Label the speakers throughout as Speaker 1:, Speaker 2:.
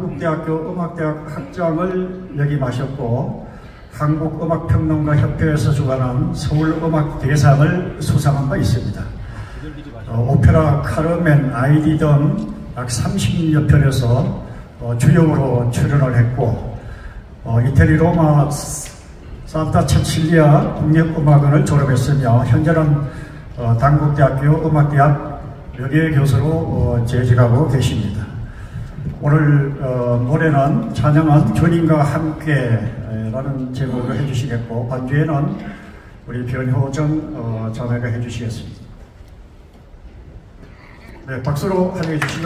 Speaker 1: 한국대학교 음악대학 학장을 역임하셨고 한국음악평론가협회에서 주관한 서울음악대상을 수상한 바 있습니다. 오페라 카르멘, 아이디 등 약 30여 편에서 주역으로 출연을 했고 이태리 로마 산타 체칠리아 국립음악원을 졸업했으며 현재는 단국대학교 음악대학 명예교수로 재직하고 계십니다. 오늘 노래는 찬양은 주님과 함께라는 제목으로 해주시겠고 반주에는 우리 변효정 자매가 해주시겠습니다. 네, 박수로 환영해 주시죠.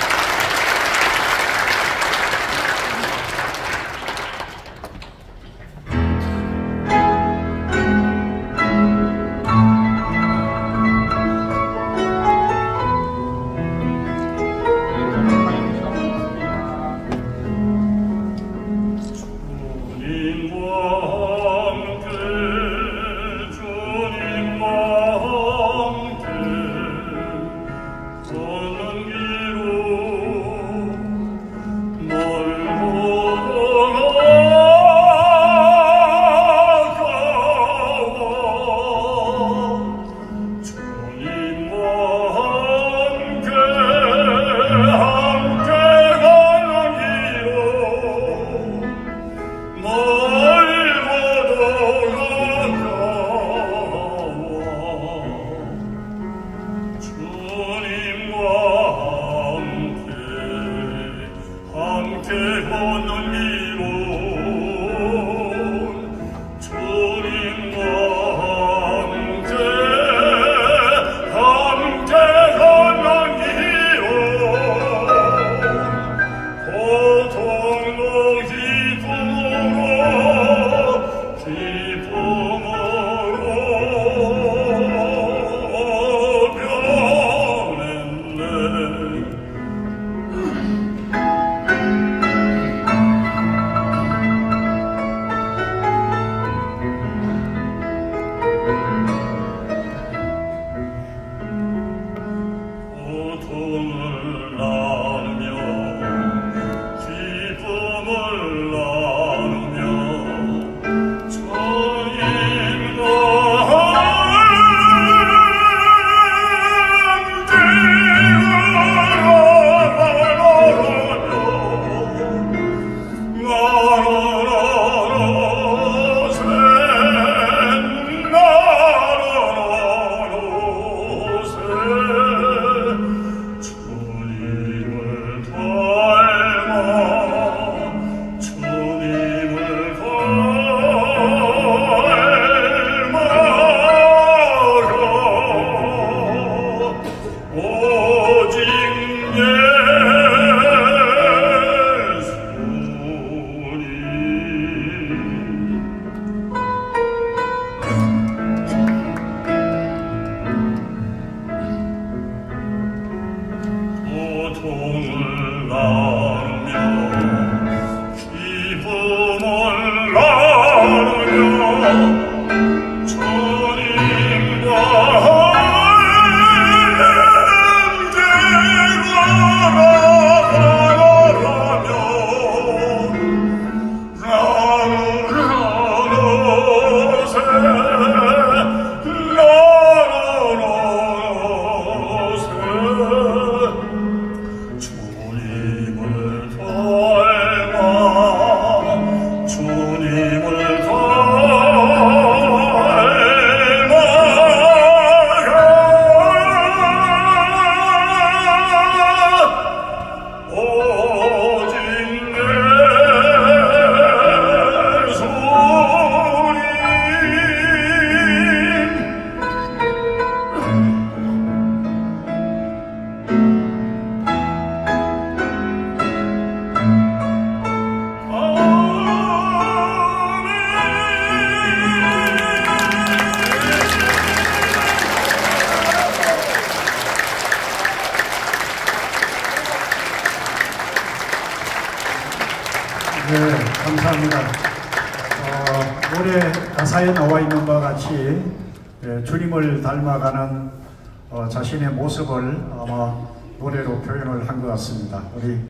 Speaker 1: 네, 감사합니다. 노래 가사에 나와 있는 바와 같이 주님을 닮아가는 자신의 모습을 아마 노래로 표현을 한 것 같습니다. 우리